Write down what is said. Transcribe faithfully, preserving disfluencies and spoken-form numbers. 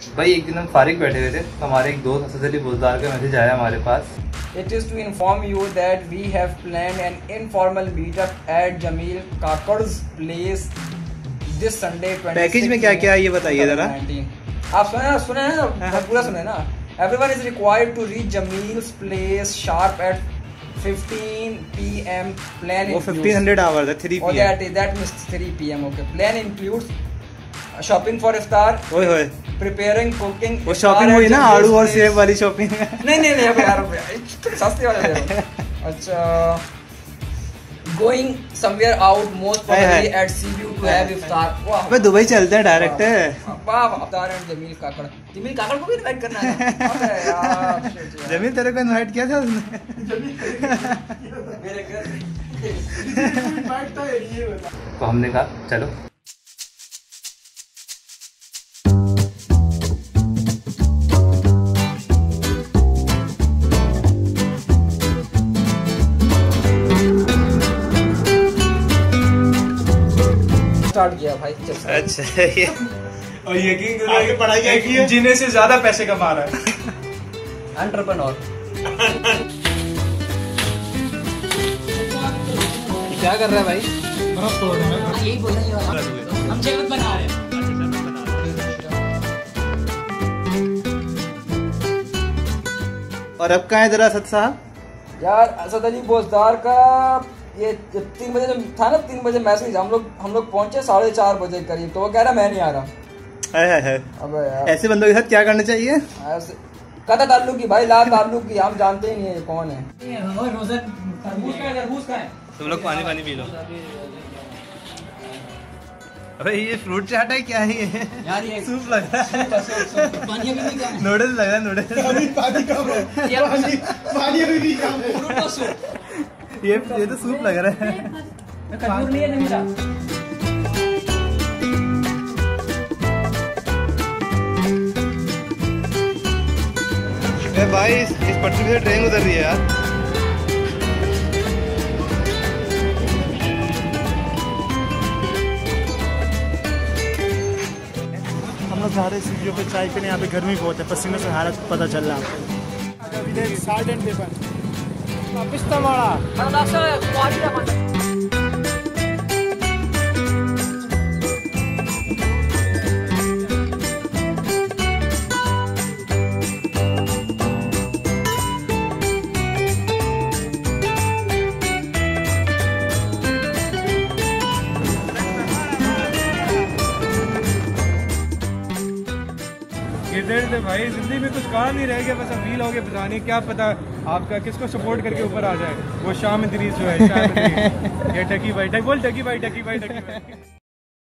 भाई एक दिन हम फारिग बैठे हुए थे, हमारे एक दोस्त असद अली बुजदार का मैसेज आया हमारे पास। It is to inform you that we have planned an informal meetup at Jameel Kakar's place this Sunday. Package में क्या क्या है ये बताइए जरा। आप सुने ना सुने ना पूरा सुने ना। Everyone is required to reach Jameel's place sharp at fifteen p m Plan वो fifteen hundred hours है, three p m Oh, that is that means three p m Okay. Plan includes shopping for iftar. ओए होए। Preparing, cooking. वो shopping हुई ना आड़ू और सेब वाली शॉपिंग। नहीं नहीं नहीं यार सस्ते वाले दे रहा हूँ। अच्छा going somewhere out most probably at sea view to have iftar. वाह अबे दुबई चलते हैं डायरेक्ट है। वाह iftar and जमील काकड़। जमील काकड़ को भी इनवाइट करना है। अबे यार जमील तेरे को इनवाइट किया था उसने। मेरे घर इनवाइट था ये बता। तो हमने कहा चलो। स्टार्ट किया भाई। अच्छा ये और यकीन करो आगे पढ़ाई क्या की है, जीने से ज्यादा पैसे कमा रहा है। एंटरप्रेन्योर। क्या कर रहा है भाई? बर्फ तोड़ रहा है। यही बोलने वाला हम शरबत बना रहे हैं। और अब कहाँ है जरा असद साहब? यार असद अली बोजदार का ये तीन बजे जब था ना, तीन बजे मैसेज हम लोग हम लोग पहुंचे साढ़े चार बजे करीब, तो वो कह रहा मैं नहीं आ रहा। है, है, है। अबे यार ऐसे बंदों के साथ क्या करना चाहिए? ऐसे कदा ताल्लुक की भाई, ला ताल्लुक की, हम जानते ही नहीं है कौन है। तुम लोग पानी पानी पी लो। अबे ये फ्रूट चाट है क्या है ये? यार ये सूप लग रहा है। पानी अभी नहीं कम, नूडल्स लग रहा है, नूडल्स। पानी पानी कम है, पानी पानी अभी भी कम है। फ्रूट का सूप। ये ये तो सूप लग रहा है। खजूर नहीं है ना मिला। भाई इस, इस पटरी से ट्रेन उतर रही है यार। हम लोग जा रहे सीढ़ियों पे चाय पीने, यहाँ पे गर्मी बहुत है, पसीने से हालत पता चल रहा है। साल्ट एंड पेपर पिस्ता मारा। भाई जिंदगी में कुछ काम नहीं रह गया, बस अब फील हो गया, पता नहीं क्या पता आपका किसको सपोर्ट करके ऊपर आ जाए। वो शाह में दरीज जो है, शाह में दरीज। ये टकी भाई टक बोल, टकी भाई टकी भाई टकी भाई।